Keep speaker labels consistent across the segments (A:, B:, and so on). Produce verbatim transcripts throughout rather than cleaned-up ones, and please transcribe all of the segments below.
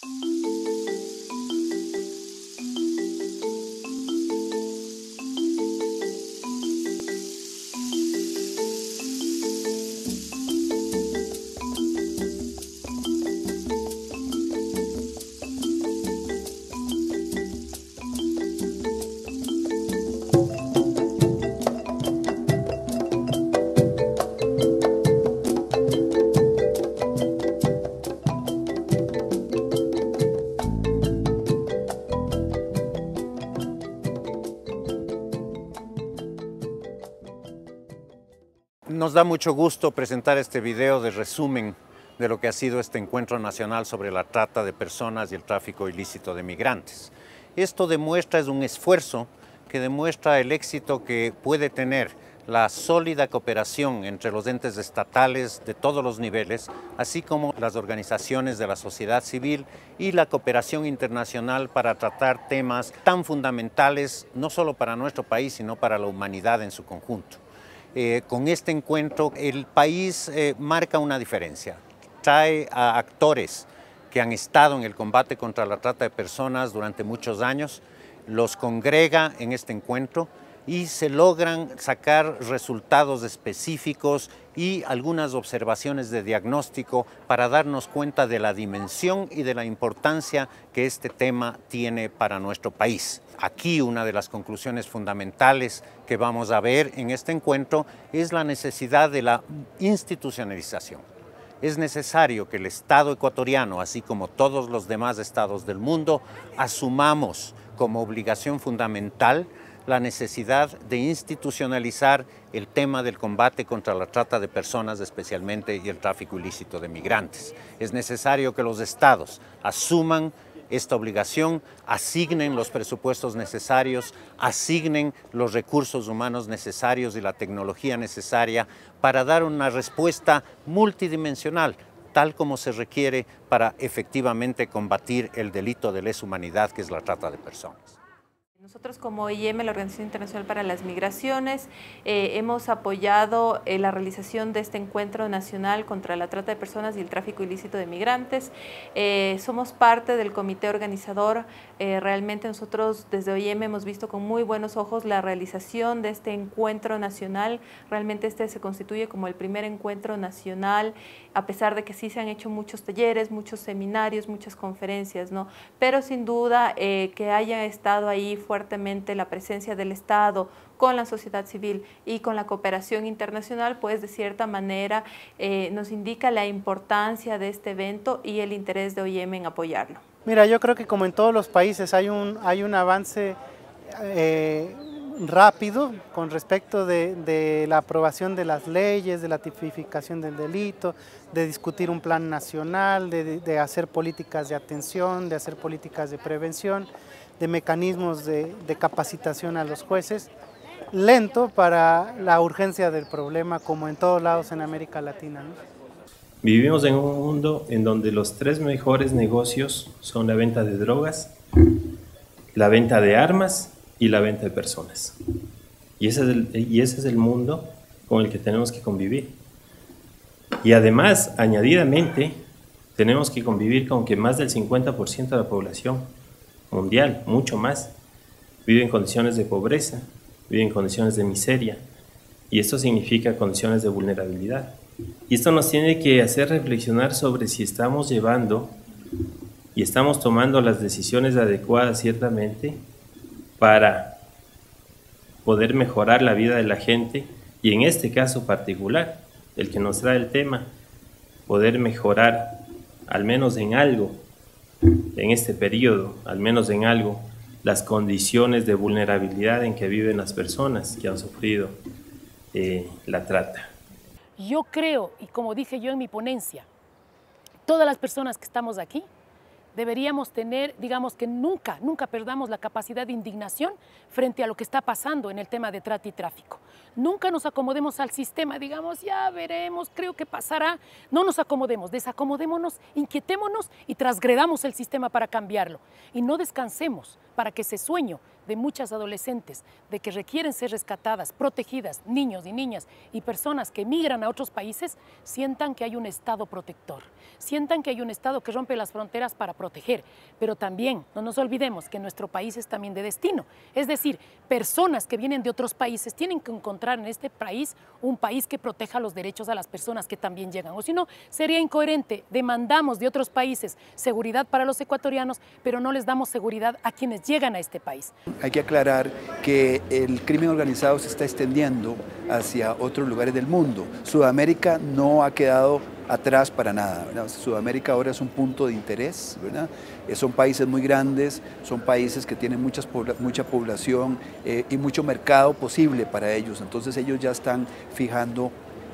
A: Nos da mucho gusto presentar este video de resumen de lo que ha sido este encuentro nacional sobre la trata de personas y el tráfico ilícito de migrantes. Esto demuestra, es un esfuerzo que demuestra el éxito que puede tener la sólida cooperación entre los entes estatales de todos los niveles, así como las organizaciones de la sociedad civil y la cooperación internacional para tratar temas tan fundamentales, no solo para nuestro país, sino para la humanidad en su conjunto. Eh, con este encuentro el país eh, marca una diferencia, trae a actores que han estado en el combate contra la trata de personas durante muchos años, los congrega en este encuentro y se logran sacar resultados específicos y algunas observaciones de diagnóstico para darnos cuenta de la dimensión y de la importancia que este tema tiene para nuestro país. Aquí una de las conclusiones fundamentales que vamos a ver en este encuentro es la necesidad de la institucionalización. Es necesario que el Estado ecuatoriano, así como todos los demás estados del mundo, asumamos como obligación fundamental la necesidad de institucionalizar el tema del combate contra la trata de personas especialmente y el tráfico ilícito de migrantes. Es necesario que los estados asuman esta obligación, asignen los presupuestos necesarios, asignen los recursos humanos necesarios y la tecnología necesaria para dar una respuesta multidimensional, tal como se requiere para efectivamente combatir el delito de lesa humanidad que es la trata de personas.
B: Nosotros como O I M, la Organización Internacional para las Migraciones, eh, hemos apoyado eh, la realización de este encuentro nacional contra la trata de personas y el tráfico ilícito de migrantes. Eh, somos parte del comité organizador. Eh, realmente nosotros desde O I M hemos visto con muy buenos ojos la realización de este encuentro nacional. Realmente este se constituye como el primer encuentro nacional, a pesar de que sí se han hecho muchos talleres, muchos seminarios, muchas conferencias, ¿no? Pero sin duda eh, que haya estado ahí fuertemente la presencia del Estado con la sociedad civil y con la cooperación internacional, pues de cierta manera eh, nos indica la importancia de este evento y el interés de O I M en apoyarlo.
C: Mira, yo creo que como en todos los países hay un, hay un avance eh, rápido con respecto de, de la aprobación de las leyes, de la tipificación del delito, de discutir un plan nacional, de, de hacer políticas de atención, de hacer políticas de prevención, de mecanismos de, de capacitación a los jueces, lento para la urgencia del problema como en todos lados en América Latina, ¿no?
D: Vivimos en un mundo en donde los tres mejores negocios son la venta de drogas, la venta de armas y la venta de personas. Y ese es el, y ese es el mundo con el que tenemos que convivir. Y además, añadidamente, tenemos que convivir con que más del cincuenta por ciento de la población mundial, mucho más, vive en condiciones de pobreza, vive en condiciones de miseria, y esto significa condiciones de vulnerabilidad. Y esto nos tiene que hacer reflexionar sobre si estamos llevando y estamos tomando las decisiones adecuadas ciertamente para poder mejorar la vida de la gente, y en este caso particular, el que nos trae el tema, poder mejorar al menos en algo, en este periodo, al menos en algo, las condiciones de vulnerabilidad en que viven las personas que han sufrido eh, la trata.
E: Yo creo, y como dije yo en mi ponencia, todas las personas que estamos aquí deberíamos tener, digamos que nunca, nunca perdamos la capacidad de indignación frente a lo que está pasando en el tema de trata y tráfico. Nunca nos acomodemos al sistema, digamos, ya veremos, creo que pasará. No nos acomodemos, desacomodémonos, inquietémonos y transgredamos el sistema para cambiarlo. Y no descansemos para que ese sueño de muchas adolescentes de que requieren ser rescatadas, protegidas, niños y niñas y personas que migran a otros países, sientan que hay un Estado protector, sientan que hay un Estado que rompe las fronteras para proteger, pero también no nos olvidemos que nuestro país es también de destino, es decir, personas que vienen de otros países tienen que encontrar en este país un país que proteja los derechos a las personas que también llegan, o si no, sería incoherente, demandamos de otros países seguridad para los ecuatorianos, pero no les damos seguridad a quienes llegan a este país.
F: Hay que aclarar que el crimen organizado se está extendiendo hacia otros lugares del mundo. Sudamérica no ha quedado atrás para nada, ¿verdad? Sudamérica ahora es un punto de interés, ¿verdad? Eh, son países muy grandes, son países que tienen muchas, mucha población eh, y mucho mercado posible para ellos, entonces ellos ya están fijando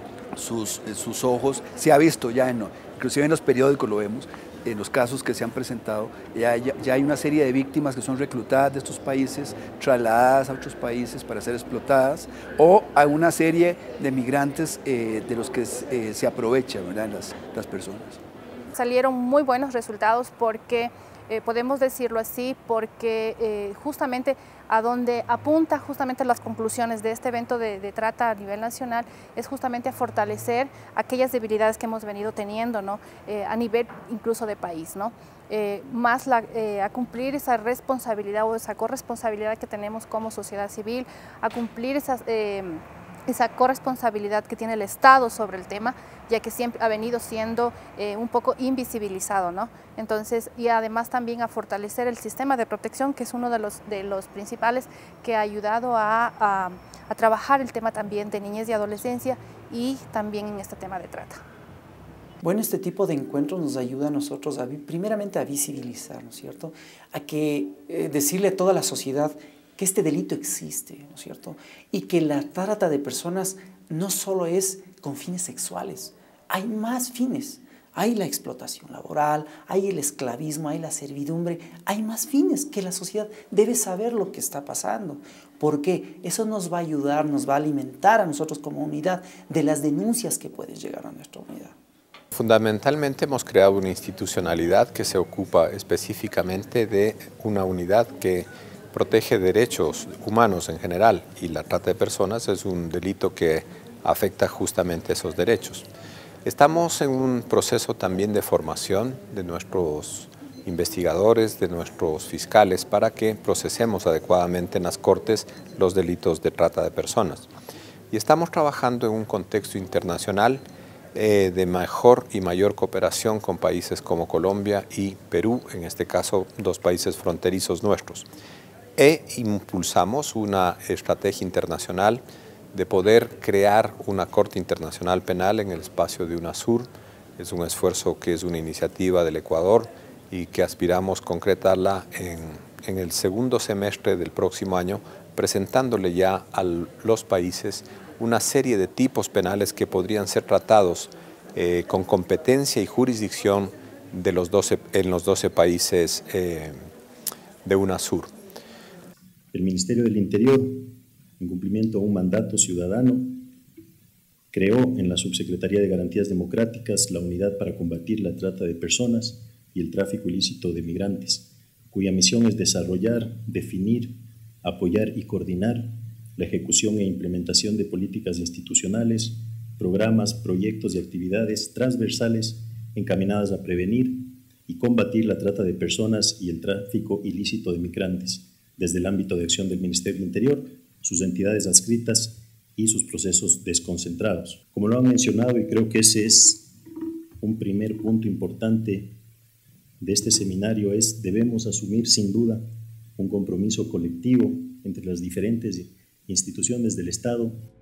F: sus, eh, sus ojos, se ha visto ya, en, inclusive en los periódicos lo vemos, en los casos que se han presentado, ya, ya, ya hay una serie de víctimas que son reclutadas de estos países, trasladadas a otros países para ser explotadas, o a una serie de migrantes eh, de los que eh, se aprovechan, ¿verdad?, las, las personas.
G: Salieron muy buenos resultados porque, eh, podemos decirlo así, porque eh, justamente a donde apunta justamente las conclusiones de este evento de, de trata a nivel nacional es justamente a fortalecer aquellas debilidades que hemos venido teniendo, ¿no? Eh, a nivel incluso de país, ¿no? Eh, más la, eh, a cumplir esa responsabilidad o esa corresponsabilidad que tenemos como sociedad civil, a cumplir esas... Eh, esa corresponsabilidad que tiene el Estado sobre el tema, ya que siempre ha venido siendo eh, un poco invisibilizado, ¿no? Entonces, y además también a fortalecer el sistema de protección, que es uno de los, de los principales que ha ayudado a, a, a trabajar el tema también de niñez y adolescencia y también en este tema de trata.
H: Bueno, este tipo de encuentros nos ayuda a nosotros, a, primeramente a visibilizar, ¿no es cierto? A que eh, decirle a toda la sociedad que este delito existe, ¿no es cierto? Y que la trata de personas no solo es con fines sexuales, hay más fines. Hay la explotación laboral, hay el esclavismo, hay la servidumbre, hay más fines que la sociedad debe saber lo que está pasando. Porque eso nos va a ayudar, nos va a alimentar a nosotros como unidad de las denuncias que pueden llegar a nuestra unidad.
I: Fundamentalmente hemos creado una institucionalidad que se ocupa específicamente de una unidad que protege derechos humanos en general, y la trata de personas es un delito que afecta justamente esos derechos. Estamos en un proceso también de formación de nuestros investigadores, de nuestros fiscales, para que procesemos adecuadamente en las cortes los delitos de trata de personas. Y estamos trabajando en un contexto internacional eh, de mejor y mayor cooperación con países como Colombia y Perú, en este caso dos países fronterizos nuestros. E impulsamos una estrategia internacional de poder crear una Corte Internacional Penal en el espacio de UNASUR. Es un esfuerzo que es una iniciativa del Ecuador y que aspiramos concretarla en, en el segundo semestre del próximo año, presentándole ya a los países una serie de tipos penales que podrían ser tratados eh, con competencia y jurisdicción de los doce, en los doce países eh, de UNASUR.
J: El Ministerio del Interior, en cumplimiento a un mandato ciudadano, creó en la Subsecretaría de Garantías Democráticas la Unidad para Combatir la Trata de Personas y el Tráfico Ilícito de Migrantes, cuya misión es desarrollar, definir, apoyar y coordinar la ejecución e implementación de políticas institucionales, programas, proyectos y actividades transversales encaminadas a prevenir y combatir la trata de personas y el tráfico ilícito de migrantes, desde el ámbito de acción del Ministerio del Interior, sus entidades adscritas y sus procesos desconcentrados. Como lo han mencionado, y creo que ese es un primer punto importante de este seminario, es debemos asumir sin duda un compromiso colectivo entre las diferentes instituciones del Estado